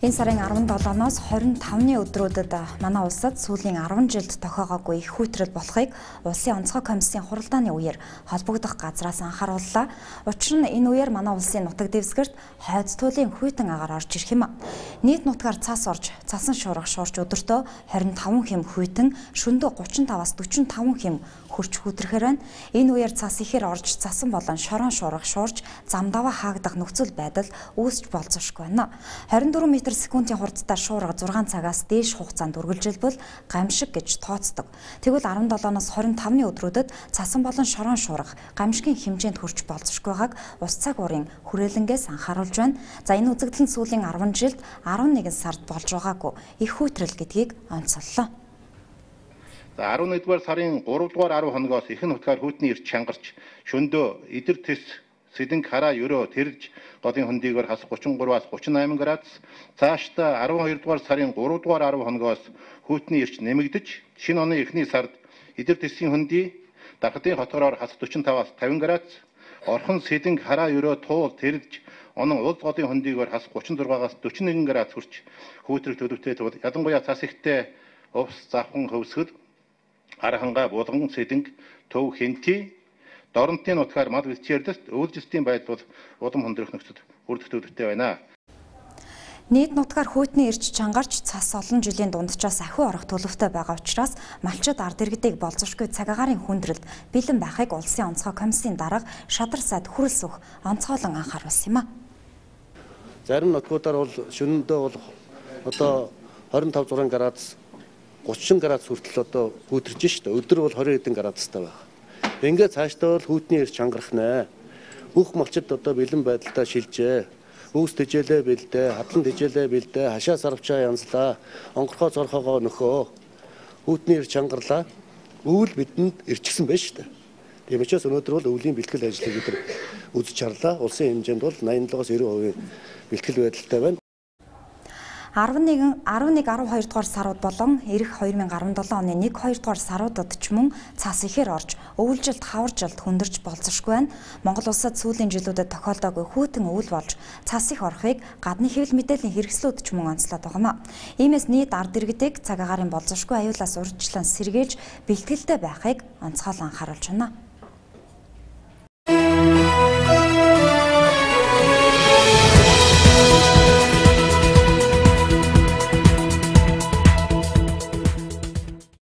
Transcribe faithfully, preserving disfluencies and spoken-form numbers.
Энэ сарын арван долооноос хорин тавны өдрүүдэд манай улсад сүүлийн арван жилд тохиогоогүй их хүйтрэл болохыг Улсын онцгой комиссийн хуралдааны үеэр холбогдох газраас анхаарууллаа. Учир нь энэ үеэр манай улсын нутаг дэвсгэрт хойд туйлын хүйтэн агаар орж ирэх юм. Нийт нутгаар цас орж, цасан шуурга шуурч өдөртөө хорин таван хэм хүйтэн, шөнөдөө гучин таваас дөрвөн таван хэм хурч хүтрэхээр байна. Энэ үеэр цас ихээр орж, цасан болон шорон шуурга шуурч, зам даваа хаагдах нөхцөл байдал үүсч болзошгүй байна. хорин дөрвөн метр секундын хурдтай шуурга зургаан цагаас дээш хугацаанд үргэлжилбэл гамшиг гэж тооцдог. Тэгвэл арван долооноос хорин тавны өдрүүдэд цасан болон шорон шуурга гамшигын хэмжээнд хүрч болзошгүй байгааг ус цаг уурын хүрээлэнгээс анхааруулж байна. За энэ үзэгдэл нь сүүлийн арван жилд арван нэгэн сард болж байгаагүй их хүйтрэл гэдгийг онцоллоо. За арван нэгдүгээр сарын гурав дугаар арав хоногоос ихэнх нутгаар хүйтний эрч чангарч шөндөө идэр тэс Сэдэнг хараа ерөө тэрж голын хөндийгээр хас гучин гураваас гучин найман градус цаашдаа арван хоёр дугаар сарын гурав дугаар арав хоногоос хүйтний эрч нэмэгдэж шинэ оны эхний сард идэр тэсийн хөндий Дархадын хотгороор хас дөрвөн таваас тавин градус орхон Сэдэнг хараа ерөө туул тэрж онон улс голын хөндийгээр хас гучин зургаагаас дөрвөн нэгэн градус хүрч хүйтрэх төлөвтэй тул ялангуяа цас ихтэй увс завхан хөвсгөл арханга булган Сэдэнг төв хэнти Доронтын нутгаар мал бэлчээрдэс өвлжилтийн байдал бол улам хүндрэх нөхцөл хүрдэх төлөвтэй байна. Нийт нутгаар хүйтний эрч чангарч цас олон жилийн дунджаас ахиу орох төлөвтэй байгаа учраас малчид ард иргэдийг болзошгүй цаг агаарын хүндрэлд бэлэн байхыг Улсын онцгой комиссийн дарга Шадар сайд хүрэлс өг онцгойлон анхааруулсан юм а. Зарим нутгуудаар бол шөнөндөө бол одоо хорин тав зургаан градус гучин градус хүртэл одоо хүйтэрж шүү дээ. Өдөр бол хорин хэдэн градустай байна. Ингээд цаашдаа бол хүйтний эрч чангарах нэ. Бүх малчид одоо бэлэн байдалтай шилжээ. Үүс тэжээлээ бэлдээ, хадлан тэжээлээ бэлдээ, хашаа сарвчаа янзлаа, онгорхоо зорхоогоо нөхөө. Хүйтний эрч чангарлаа. Өвөл бидэнд эрчгсэн байж шүү дээ. Тийм учраас өнөөдөр бол өвлийн бэлтгэл ажлыг бид үзэж чарлаа. Улсын хэмжээнд бол найман долоос девять хувийн бэлтгэл байдалтай байна. арван нэг, арван нэг, арван хоёр дугаар сарууд болон ирэх хоёр мянга арван долоо оны нэг хоёр дугаар саруудад ч мөн цас ихээр орж, өвөлжилт хаваржилт хүндэрч болзошгүй байна. Монгол улсад сүүлийн жилүүдэд тохиолдоогүй хүйтэн өвөл болж цас их орохыг гадны хэвлэл мэдээллийн хэрэгслүүд ч мөн онцлоод байгаа юм а. Иймээс нийт ард иргэдийг цаг агаарын болзошгүй аюулаас урьдчилан сэргийлж бэлтгэлтэй байхыг онцгойлон анхааруулж байна.